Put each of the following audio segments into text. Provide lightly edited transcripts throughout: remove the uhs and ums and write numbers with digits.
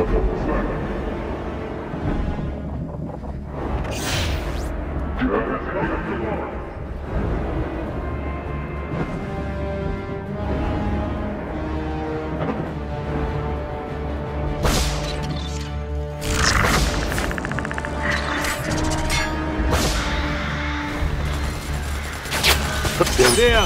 There!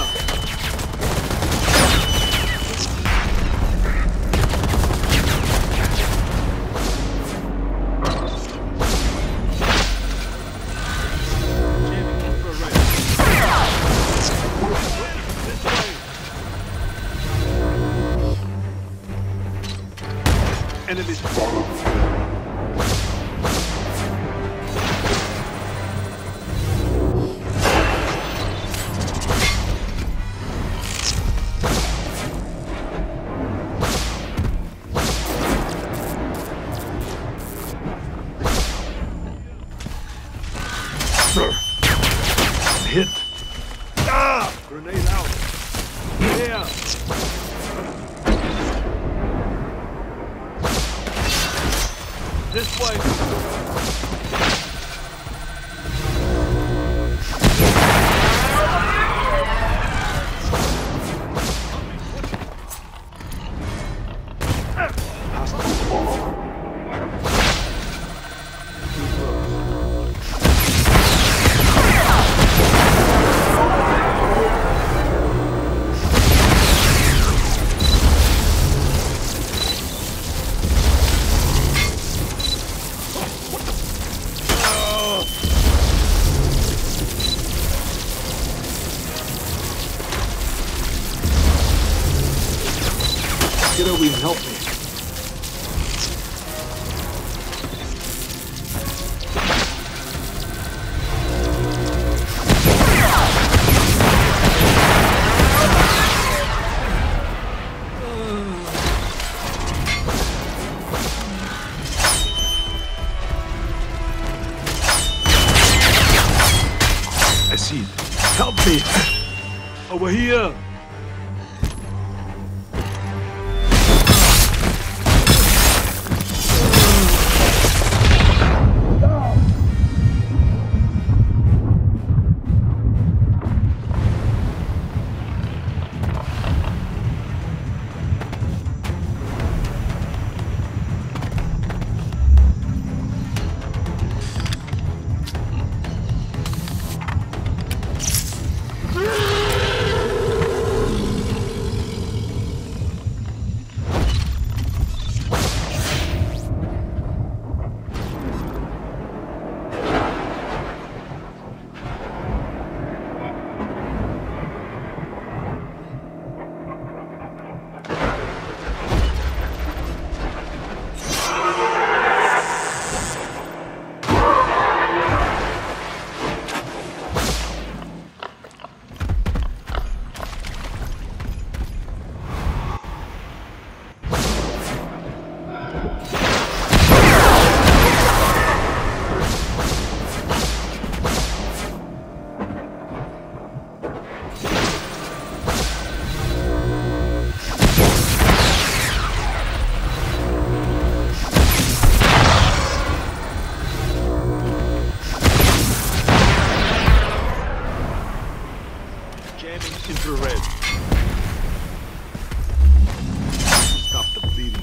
Enemies. Hit. Ah! Grenade out. There! This way! Get over here and help me. I see it. Help me! Over here! Infrared. Stop the bleeding.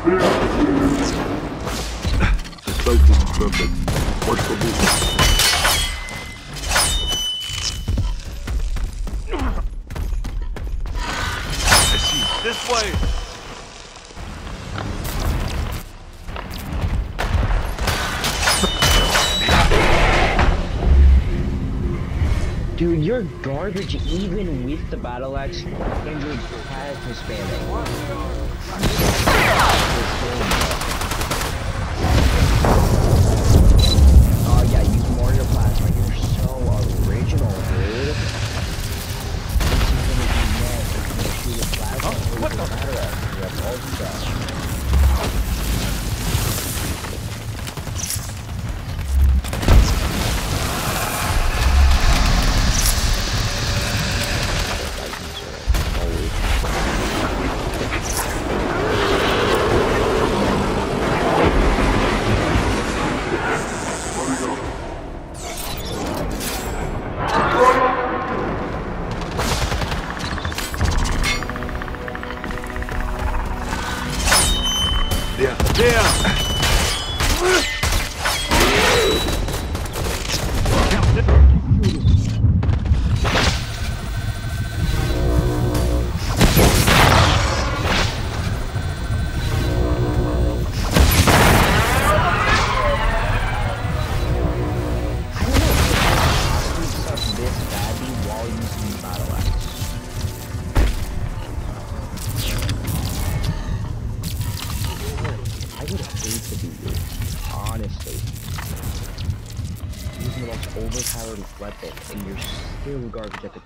The cloak is perfect. Watch for movement. I see. This way! Dude, you're garbage even with the battle axe and your plasma spamming. Oh yeah, use more of your plasma. You're so original, dude. This is gonna be mad if you shoot with plasma or with the battle axe. You have all the stuff. There! I would hate to be you, honestly. Using the most overpowered weapon and you're still garbage at the...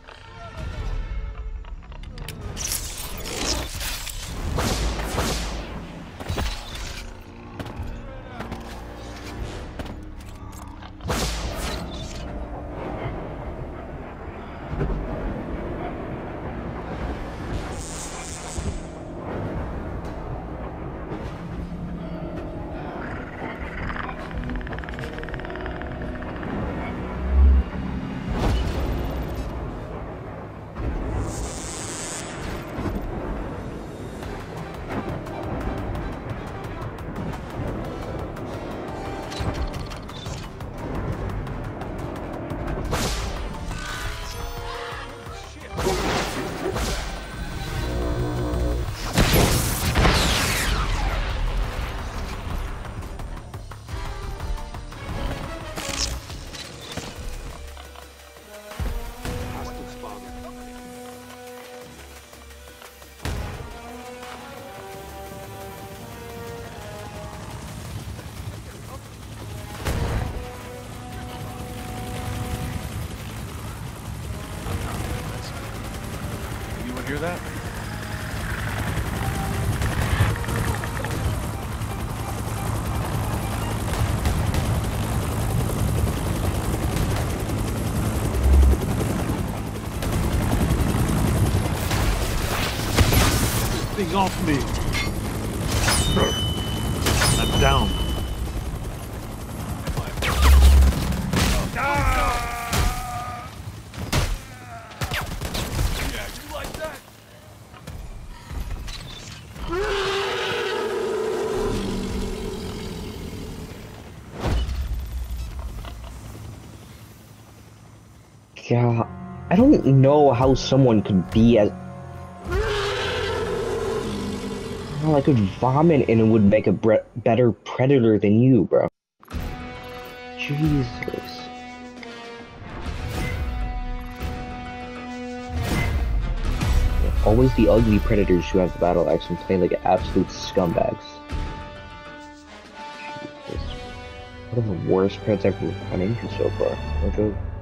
Hear that? Thing off me. I'm down. God, I don't know how someone could be as... Well, I could vomit and it would make a better predator than you, bro. Jesus. Always the ugly predators who have the battle axe and play like absolute scumbags. Jesus. One of the worst predators I've run into so far. No joke.